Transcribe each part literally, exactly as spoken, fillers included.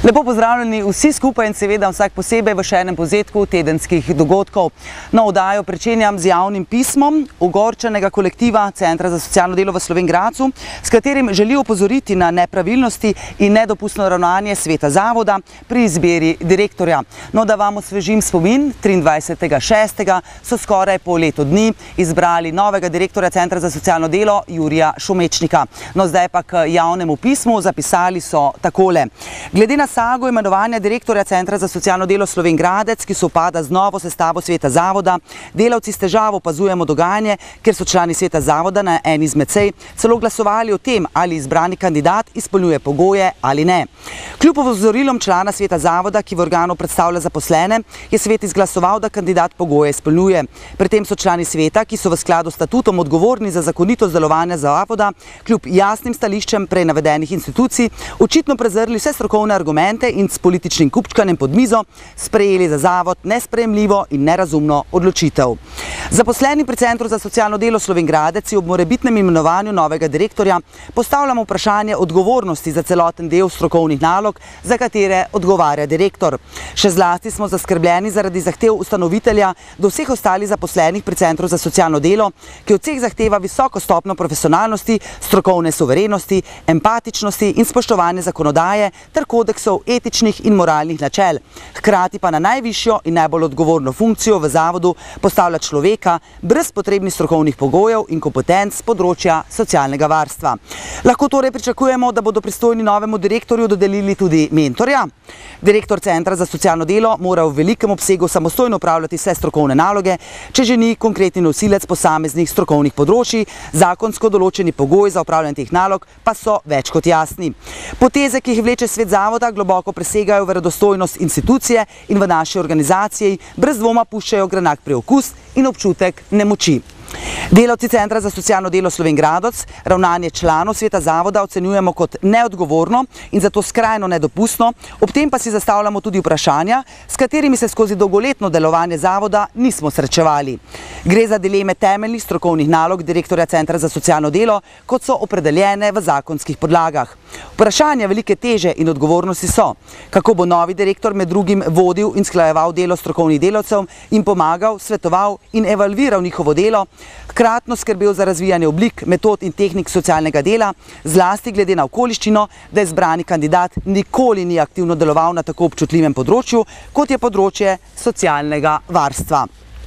Lepo pozdravljeni vsi skupaj in seveda vsak posebej v še enem povzetku tedenskih dogodkov. Na oddajo pričenjam z javnim pismom ogorčenega kolektiva Centra za socialno delo v Slovenj Gradcu, s katerim želi opozoriti na nepravilnosti in nedopustno ravnanje sveta zavoda pri izbiri direktorja. No, da vam osvežim spomin, triindvajsetega šestega so skoraj po letu dni izbrali novega direktorja Centra za socialno delo Jurija Šumečnika. No, zdaj pa k javnemu pismu zapisali so takole. Glede na sago imenovanja direktorja Centra za socialno delo Slovenj Gradec, ki sovpada z novo sestavo sveta zavoda, delavci s težavo opazujemo dogajanje, kjer so člani sveta zavoda na eni izmed sej celo glasovali o tem, ali izbrani kandidat izpolnjuje pogoje ali ne. Kljub opozorilom člana sveta zavoda, ki v organu predstavlja zaposlene, je svet izglasoval, da kandidat pogoje izpolnjuje. Pri tem so člani sveta, ki so v skladu s statutom odgovorni za zakonitost delovanja zavoda, kljub jasnim stališčem prej navedenih institucij, očitno prezrli vse strokovne argumente in s političnim kupčkanjem pod mizo sprejeli za zavod nesprejemljivo in nerazumno odločitev. Zaposleni pri Centru za socialno delo Slovenj Gradec ob morebitnem imenovanju novega direktorja postavljamo vprašanje odgovornosti za celoten del strokovnih nalog, za katere odgovarja direktor. Še zlasti smo zaskrbljeni zaradi zahtev ustanovitelja do vseh ostalih zaposlenih pri Centru za socialno delo, ki od vseh zahteva visoko stopnjo profesionalnosti, strokovne suverenosti, empatičnosti in spoštovanje zakonodaje ter kodeksov etičnih in moralnih načel. Hkrati pa na najvišjo in najbolj odgovorno funkcijo v zavodu postavlja človeka brez potrebnih strokovnih pogojev in kompetenc z področja socialnega varstva. Lahko torej pričakujemo, da bodo pristojni novemu direktorju dodelili tudi mentorja. Direktor Centra za socialno delo mora v velikem obsegu samostojno upravljati vse strokovne naloge, če že ni konkretni nosilec posameznih strokovnih področij, zakonsko določeni pogoji za upravljanje teh nalog pa so več kot jasni. Poteze, ki jih vleče svet zavoda, globoko presegajo verodostojnost institucije in v naši organizaciji brez dvoma puščajo grenak priokus in občutek nemoči. Delavci Centra za socialno delo Slovenj Gradec ravnanje članov sveta zavoda ocenjujemo kot neodgovorno in zato skrajno nedopustno, ob tem pa si zastavljamo tudi vprašanja, s katerimi se skozi dolgoletno delovanje zavoda nismo srečevali. Gre za dileme temeljnih strokovnih nalog direktorja Centra za socialno delo, kot so opredeljene v zakonskih podlagah. Vprašanja velike teže in odgovornosti so, kako bo novi direktor med drugim vodil in sklajeval delo strokovnih delavcev in pomagal, svetoval in evalviral njihovo delo, hkratno skrbel za razvijanje oblik, metod in tehnik socialnega dela, zlasti glede na okoliščino, da izbrani kandidat nikoli ni aktivno deloval na tako občutljivem področju, kot je področje socialnega varstva.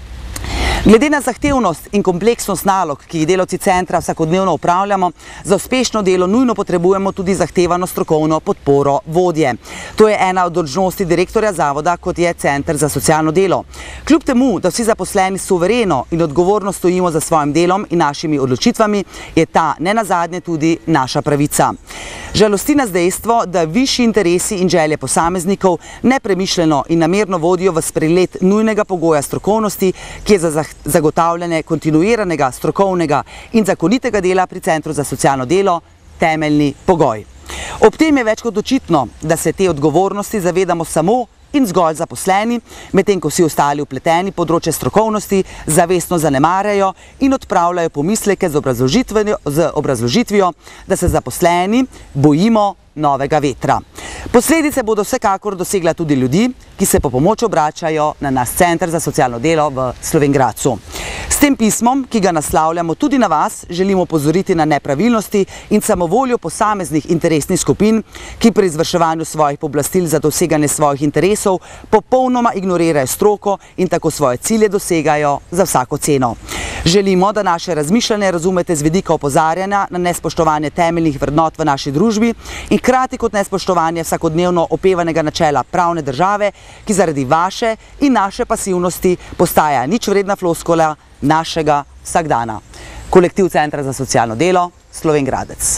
Glede na zahtevnost in kompleksnost nalog, ki jih delavci centra vsakodnevno upravljamo, za uspešno delo nujno potrebujemo tudi zahtevano strokovno podporo vodje. To je ena od dolžnosti direktorja zavoda, kot je Center za socialno delo. Kljub temu, da vsi zaposleni suvereno in odgovorno stojimo za svojim delom in našimi odločitvami, je ta nenazadnje tudi naša pravica. Žalosti nas dejstvo, da višji interesi in želje posameznikov nepremišljeno in namerno vodijo v sprelet nujnega pogoja strokovnosti, ki je za zagotavljanje kontinuiranega, strokovnega in zakonitega dela pri Centru za socialno delo temeljni pogoj. Ob tem je več kot očitno, da se te odgovornosti zavedamo samo in zgolj zaposleni, medtem ko vsi ostali vpleteni področje strokovnosti zavestno zanemarjajo in odpravljajo pomisleke z obrazložitvijo, z obrazložitvijo, da se zaposleni bojimo novega vetra. Posledice bodo vsekakor dosegla tudi ljudi, ki se po pomoč obračajo na naš Center za socialno delo v Slovenj Gradcu. S tem pismom, ki ga naslavljamo tudi na vas, želimo opozoriti na nepravilnosti in samovoljo posameznih interesnih skupin, ki pri izvrševanju svojih pooblastil za doseganje svojih interesov popolnoma ignorirajo stroko in tako svoje cilje dosegajo za vsako ceno. Želimo, da naše razmišljanje razumete z vidika opozarjanja na nespoštovanje temeljnih vrednot v naši družbi in hkrati kot nespoštovanje vsakodnevno opevanega načela pravne države, ki zaradi vaše in naše pasivnosti postaja ničvredna floskula našega vsakdana. Kolektiv Centra za socialno delo Slovenj Gradec.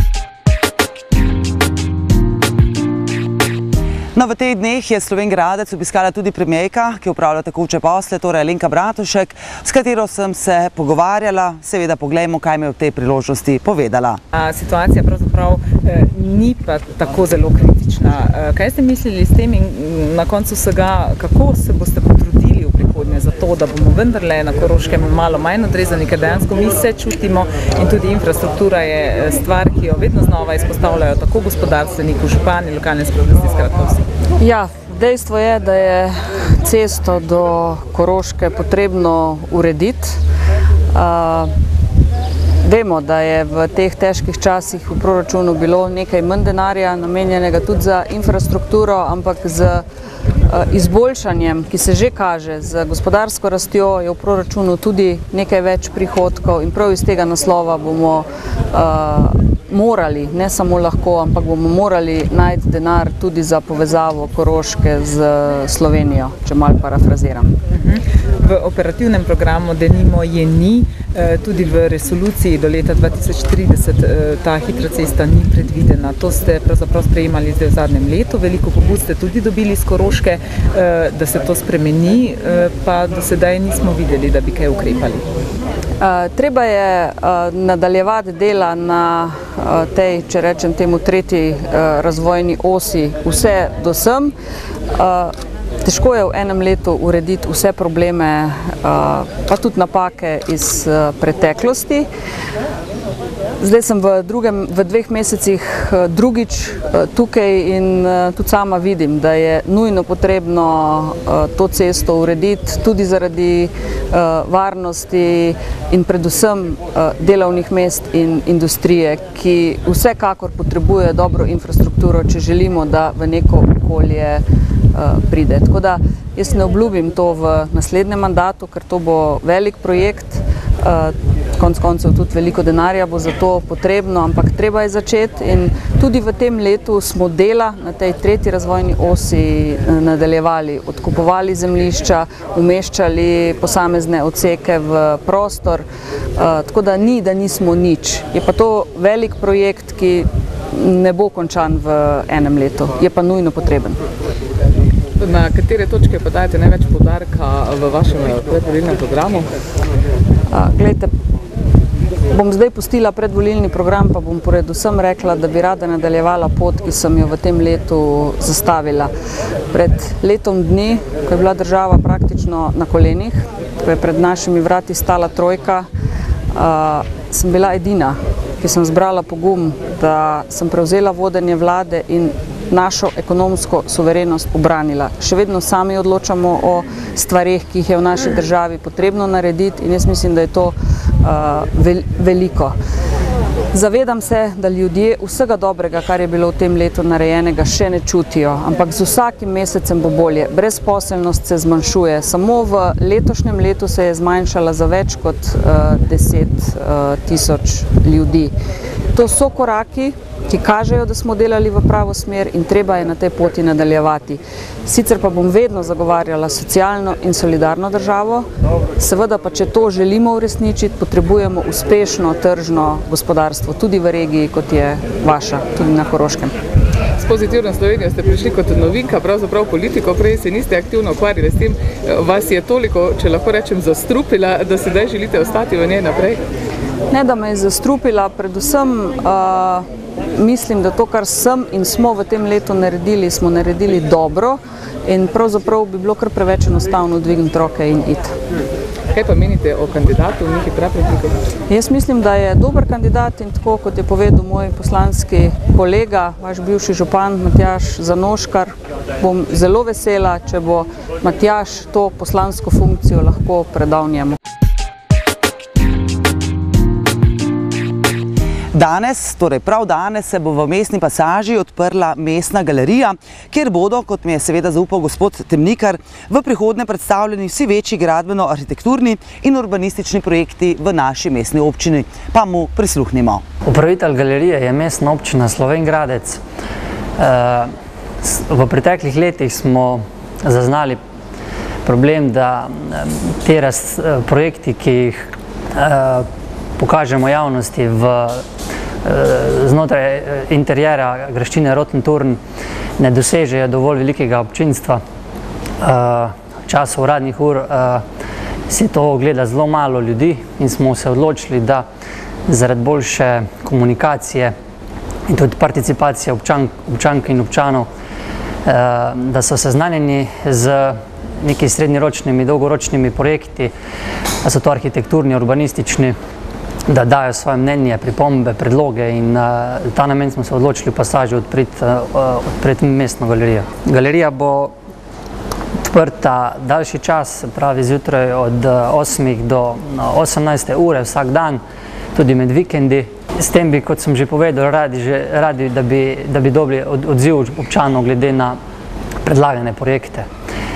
No, v teh dneh je Slovenj Gradec obiskala tudi premijerka, ki opravlja tekoče posle, torej Alenka Bratušek, s katero sem se pogovarjala. Seveda poglejmo, kaj mi je v tej priložnosti povedala. Situacija pravzaprav ni pa tako zelo kritična. Kaj ste mislili s tem in na koncu vsega, kako se boste potrudili naredili v prihodnje za to, da bomo vendarle na Koroškem malo manj odrezani, ker dejansko mi se čutimo in tudi infrastruktura je stvar, ki jo vedno znova izpostavljajo tako gospodarstveniki, župani, lokalne skupnosti, skratka vsi. Ja, dejstvo je, da je cesto do Koroške potrebno urediti. Uh, Vemo, da je v teh težkih časih v proračunu bilo nekaj manj denarja namenjenega tudi za infrastrukturo, ampak z izboljšanjem, ki se že kaže, z gospodarsko rastjo je v proračunu tudi nekaj več prihodkov in prav iz tega naslova bomo uh, morali, ne samo lahko, ampak bomo morali najti denar tudi za povezavo Koroške z Slovenijo, če malo parafraziram. V operativnem programu denimo je ni, tudi v resoluciji do leta dva tisoč trideset ta hitra cesta ni predvidena. To ste pravzaprav sprejemali zdaj v zadnjem letu, veliko pobud ste tudi dobili iz Koroške, da se to spremeni, pa do sedaj nismo videli, da bi kaj ukrepali. Treba je nadaljevati dela na tej, če rečem temu, tretji razvojni osi vse do sem. Težko je v enem letu urediti vse probleme, pa tudi napake iz preteklosti. Zdaj sem v, drugem, v dveh mesecih drugič tukaj in tudi sama vidim, da je nujno potrebno to cesto urediti tudi zaradi varnosti in predvsem delovnih mest in industrije, ki vsekakor potrebuje dobro infrastrukturo, če želimo, da v neko okolje pride. Tako da jaz ne obljubim to v naslednjem mandatu, ker to bo velik projekt, konec koncev tudi veliko denarja bo za to potrebno, ampak treba je začeti in tudi v tem letu smo dela na tej tretji razvojni osi nadaljevali, odkupovali zemljišča, umeščali posamezne odseke v prostor, tako da ni, da nismo nič. Je pa to velik projekt, ki ne bo končan v enem letu, je pa nujno potreben. Na katere točke pa dajete največ poudarka v vašem predvolilnem programu? Glejte, bom zdaj pustila predvolilni program, pa bom predvsem rekla, da bi rada nadaljevala pot, ki sem jo v tem letu zastavila. Pred letom dni, ko je bila država praktično na kolenih, ko je pred našimi vrati stala trojka, sem bila edina, ki sem zbrala pogum, da sem prevzela vodenje vlade in našo ekonomsko suverenost obranila. Še vedno sami odločamo o stvareh, ki jih je v naši državi potrebno narediti in jaz mislim, da je to uh, veliko. Zavedam se, da ljudje vsega dobrega, kar je bilo v tem letu narejenega, še ne čutijo, ampak z vsakim mesecem bo bolje. Brezposelnost se zmanjšuje. Samo v letošnjem letu se je zmanjšala za več kot uh, deset tisoč uh, ljudi. To so koraki, ki kažejo, da smo delali v pravo smer in treba je na tej poti nadaljevati. Sicer pa bom vedno zagovarjala socialno in solidarno državo, seveda pa, če to želimo uresničiti, potrebujemo uspešno tržno gospodarstvo, tudi v regiji, kot je vaša, tudi na Koroškem. S Pozitivno Slovenijo ste prišli kot novinka, pravzaprav politiko, prej se niste aktivno ukvarjali s tem, vas je toliko, če lahko rečem, zastrupila, da sedaj želite ostati v njej naprej? Ne, da me je zastrupila, predvsem uh, mislim, da to, kar sem in smo v tem letu naredili, smo naredili dobro in pravzaprav bi bilo kar preveč enostavno dvigniti roke in iti. Kaj pa menite o kandidatu Mihi Praprotniku? Jaz mislim, da je dober kandidat in tako, kot je povedal moj poslanski kolega, vaš bivši župan Matjaž Zanoškar, bom zelo vesela, če bo Matjaž to poslansko funkcijo lahko predal njemu. Danes, torej prav danes, se bo v mestni pasaži odprla mestna galerija, kjer bodo, kot mi je seveda zaupal gospod Temnikar, v prihodnje predstavljeni vsi večji gradbeno-arhitekturni in urbanistični projekti v naši mestni občini. Pa mu prisluhnimo. Upravitelj galerije je mestna občina Slovenj Gradec. V preteklih letih smo zaznali problem, da te projekti, ki jih pokažemo javnosti v znotraj interjera graščine Rotenturn, ne dosežejo dovolj velikega občinstva. V času uradnih ur si to ogleda zelo malo ljudi in smo se odločili, da zaradi boljše komunikacije in tudi participacije občank in občanov, da so seznanjeni z neki srednjeročnimi, dolgoročnimi projekti, da so to arhitekturni, urbanistični, da dajo svoje mnenje, pripombe, predloge in ta namen smo se odločili v pasažu odpreti mestno galerijo. Galerija bo odprta daljši čas, pravi zjutraj od osmih do osemnajste ure vsak dan, tudi med vikendi. S tem bi, kot sem že povedal, radi, že, radi da, bi, da bi dobili od, odziv občanov glede na predlagane projekte.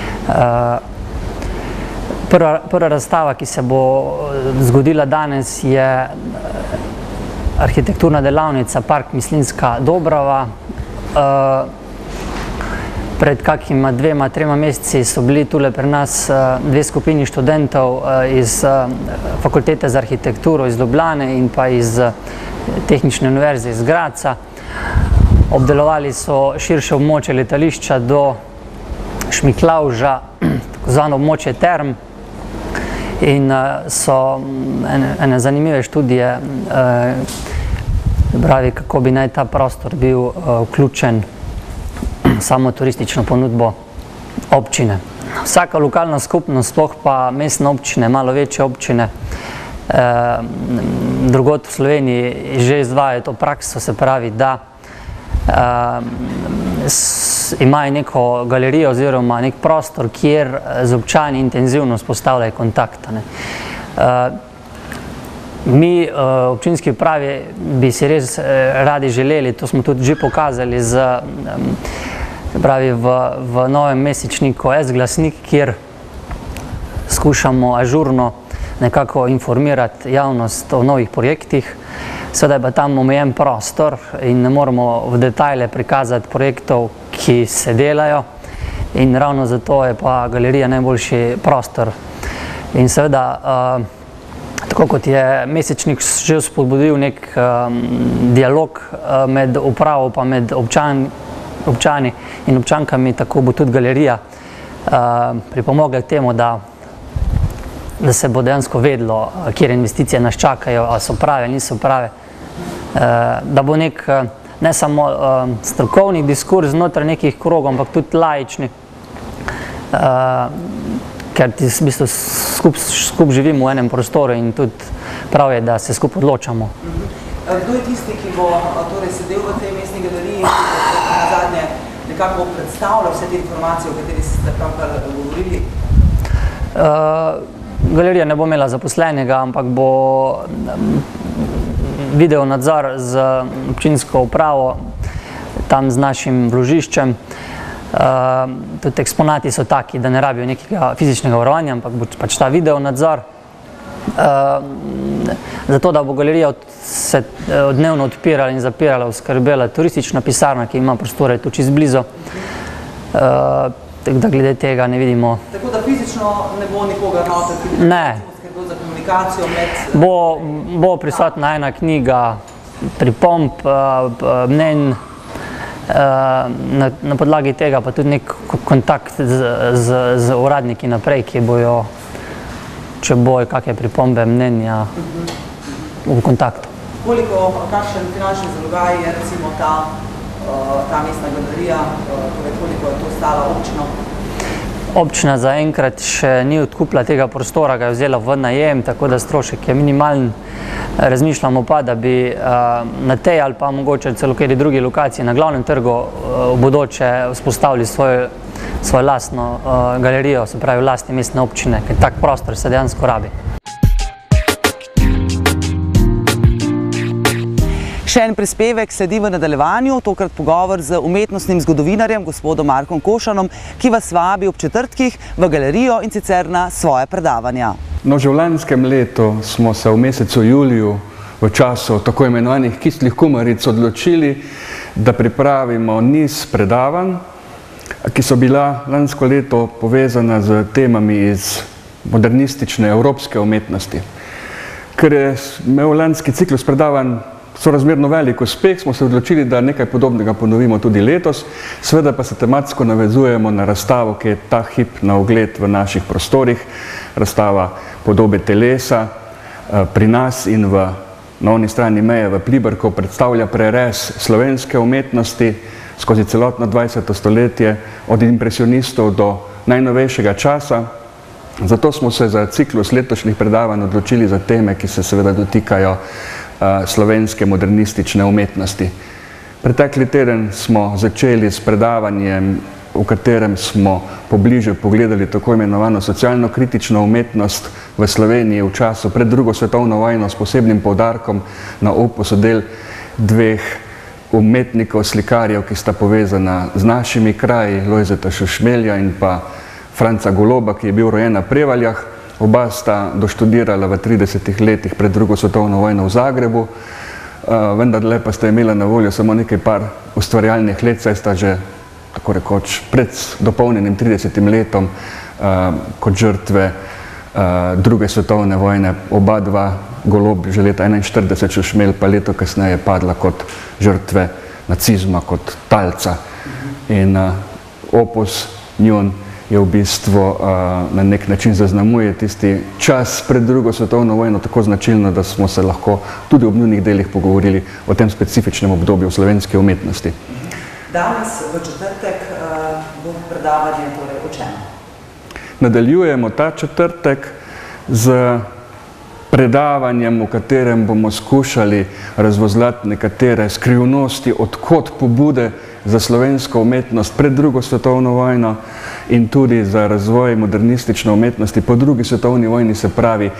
Prva, prva razstava, ki se bo zgodila danes, je arhitekturna delavnica Park Mislinjska Dobrava. Pred kakima dvema, trema meseci so bili tule pri nas dve skupini študentov iz Fakultete za arhitekturo iz Ljubljane in pa iz Tehnične univerze iz Gradca. Obdelovali so širše območje letališča do Šmiklavža, tako zvano območje term, in so ene, ene zanimive študije, pravi, kako bi naj ta prostor bil vključen samo turistično ponudbo občine. Vsaka lokalna skupnost, sploh pa mestne občine, malo večje občine, eh, drugod v Sloveniji že izvajajo to prakso, se pravi, da eh, s, imajo neko galerijo oziroma nek prostor, kjer z občani intenzivno vzpostavljajo kontakta. Ne. Eh, Mi, občinski upravi, bi si res radi želeli, to smo tudi že pokazali z, pravi, v, v novem mesečniku S-glasnik, kjer skušamo ažurno nekako informirati javnost o novih projektih. Seveda je pa tam omejen prostor in ne moramo v detajle prikazati projektov, ki se delajo, in ravno zato je pa galerija najboljši prostor. In seveda, tako kot je mesečnik že spodbudil nek um, dialog uh, med upravo pa med občan, občani in občankami, tako bo tudi galerija uh, pripomogla k temu, da, da se bo dejansko vedlo, kjer investicije nas čakajo, ali so prave, ali niso prave. Uh, da bo nek ne samo uh, strokovni diskurs znotraj nekih krogov, ampak tudi laični. Uh, ker v bistvu skup, skup živimo v enem prostoru in tudi prav je, da se skup odločamo. Kdo je tisti, ki bo torej sedel v tej mestni galeriji, ki bo na zadnje nekako predstavljal vse te informacije, o kateri ste pravkar govorili? Uh, galerija ne bo imela zaposlenega, ampak bo video nadzor z občinsko upravo, tam z našim vložiščem. Uh, tudi eksponati so taki, da ne rabijo nekega fizičnega varovanja, ampak bo pač ta video nadzor. Uh, zato, da bo galerija od, se uh, dnevno odpirala in zapirala, oskrbela turistična pisarna, ki ima prostore tu čisto blizu. Uh, da glede tega ne vidimo. Tako da fizično ne bo nikogar noter, ki bi skrbel za komunikacijo med... Bo, bo prisotna ena knjiga pripomb, uh, mnenj, Na, na podlagi tega pa tudi nek kontakt z, z, z uradniki naprej, ki bojo, če bojo kakšne pripombe, mnenja, v kontaktu. Koliko, kakšen finančni zalogaj je recimo ta, ta mestna galerija, torej koliko je to stala občino? Občina zaenkrat še ni odkupila tega prostora, ga je vzela v najem, tako da strošek je minimalen. Razmišljamo pa, da bi na tej ali pa mogoče celo kateri drugi lokaciji na glavnem trgu v bodoče vzpostavili svojo, svojo lastno galerijo, se pravi v lastni mestne občine, ker tak prostor se dejansko rabi. Še en prispevek sledi v nadaljevanju, tokrat pogovor z umetnostnim zgodovinarjem, gospodom Markom Košanom, ki vas vabi ob četrtkih v galerijo in sicer na svoje predavanja. No, že v lanskem letu smo se v mesecu juliju, v času tako imenovanih kislih kumaric, odločili, da pripravimo niz predavanj, ki so bila lansko leto povezana z temami iz modernistične evropske umetnosti. Ker je imel lanski ciklus predavanj sorazmerno velik uspeh, smo se odločili, da nekaj podobnega ponovimo tudi letos, seveda pa se tematsko navezujemo na razstavo, ki je ta hip na ogled v naših prostorih, razstava Podobe telesa pri nas in v, na oni strani meje v Pliberku predstavlja prerez slovenske umetnosti skozi celotno dvajseto stoletje, od impresionistov do najnovejšega časa. Zato smo se za ciklus letošnjih predavanj odločili za teme, ki se seveda dotikajo slovenske modernistične umetnosti. Pretekli teden smo začeli s predavanjem, v katerem smo pobliže pogledali tako imenovano socialno-kritično umetnost v Sloveniji v času pred drugo svetovno vojno s posebnim poudarkom na opusu del dveh umetnikov, slikarjev, ki sta povezana z našimi kraji, Lojzeta Šušmelja in pa Franca Goloba, ki je bil rojen na Prevaljah. Oba sta doštudirala v tridesetih letih pred drugo svetovno vojno v Zagrebu, vendar le pa sta imela na voljo samo nekaj par ustvarjalnih let, saj sta že tako rekoč pred dopolnjenim tridesetim letom kot žrtve druge svetovne vojne, oba dva, Golob že leta enainštirideset, Šušmelj pa leto kasneje padla kot žrtve nacizma, kot talca. In opus njun je v bistvu na nek način zaznamuje tisti čas pred drugo svetovno vojno tako značilno, da smo se lahko tudi ob njunih delih pogovorili o tem specifičnem obdobju slovenske umetnosti. Danes v četrtek bo predavanje torej o čem? Nadaljujemo ta četrtek z predavanjem, v katerem bomo skušali razvozlati nekatere skrivnosti, odkot pobude za slovensko umetnost pred drugo svetovno vojno in tudi za razvoj modernistične umetnosti po drugi svetovni vojni, se pravi,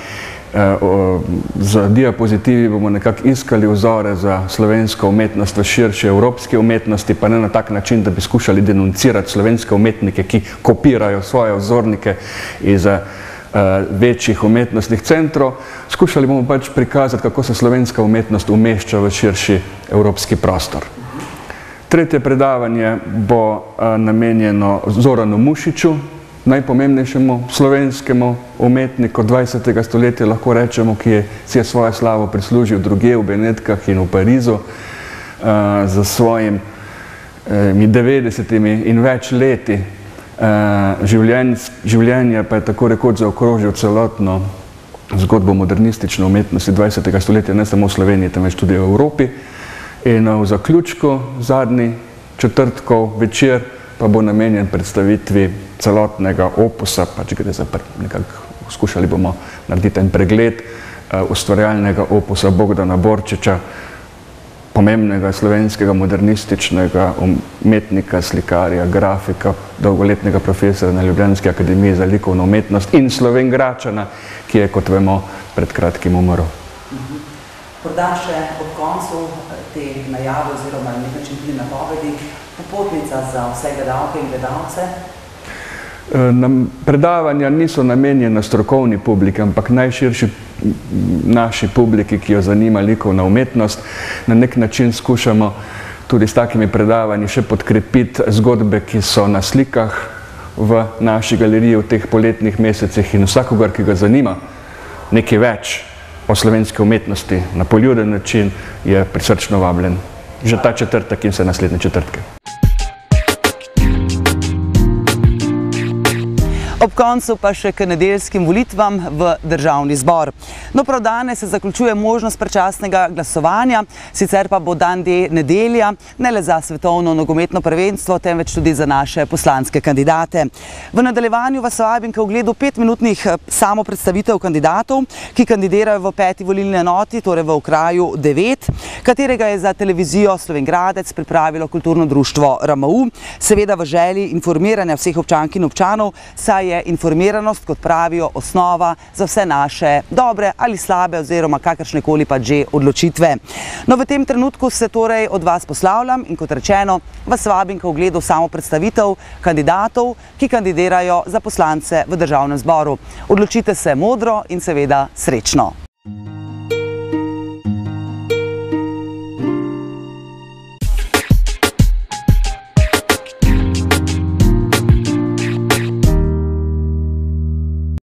z diapozitivi bomo nekako iskali vzore za slovensko umetnost v širši evropski umetnosti, pa ne na tak način, da bi skušali denuncirati slovenske umetnike, ki kopirajo svoje vzornike iz večjih umetnostnih centrov. Skušali bomo pač prikazati, kako se slovenska umetnost umešča v širši evropski prostor. Tretje predavanje bo namenjeno Zoranu Mušiču, najpomembnejšemu slovenskemu umetniku dvajsetega stoletja, lahko rečemo, ki je si je svojo slavo prislužil drugje v Benetkah in v Parizu za svojimi devetdesetimi in več leti življenja, pa je tako rekoč zaokrožil celotno zgodbo modernistične umetnosti dvajsetega stoletja, ne samo v Sloveniji, temveč tudi v Evropi. In v zaključku, zadnji četrtkov večer, pa bo namenjen predstavitvi celotnega opusa, pač gre za nekako, skušali bomo narediti en pregled ustvarjalnega opusa Bogdana Borčiča, pomembnega slovenskega modernističnega umetnika, slikarja, grafika, dolgoletnega profesora na Ljubljanski akademiji za likovno umetnost in Slovenjgračana, ki je, kot vemo, pred kratkim umrl. Morda še ob koncu te najave oziroma na nek način tudi napovedi, popotnica za vse gledalke in gledalce? Predavanja niso namenjena strokovni publiki, ampak najširši naši publiki, ki jo zanima likovna umetnost. Na nek način skušamo tudi s takimi predavanji še podkrepiti zgodbe, ki so na slikah v naši galeriji v teh poletnih mesecih, in vsakogar, ki ga zanima nekaj več o slovenski umetnosti na poljuden način, je prisrčno vabljen že ta četrtek in vse naslednje četrtke. Ob koncu pa še k nedeljskim volitvam v državni zbor. No, prav danes se zaključuje možnost predčasnega glasovanja, sicer pa bo dan D nedelja, ne le za svetovno nogometno prvenstvo, temveč tudi za naše poslanske kandidate. V nadaljevanju vas vabim k ogledu petminutnih samopredstavitev kandidatov, ki kandidirajo v peti volilni enoti, torej v okraju devet, katerega je za televizijo Slovenjgradec pripravilo kulturno društvo R A U M, seveda v želji informiranja vseh občank in občanov, saj je informiranost, kot pravijo, osnova za vse naše dobre ali slabe oziroma kakršnekoli pa že odločitve. No, v tem trenutku se torej od vas poslavljam in, kot rečeno, vas vabim k ogledu samopredstavitev kandidatov, ki kandidirajo za poslance v državnem zboru. Odločite se modro in seveda srečno.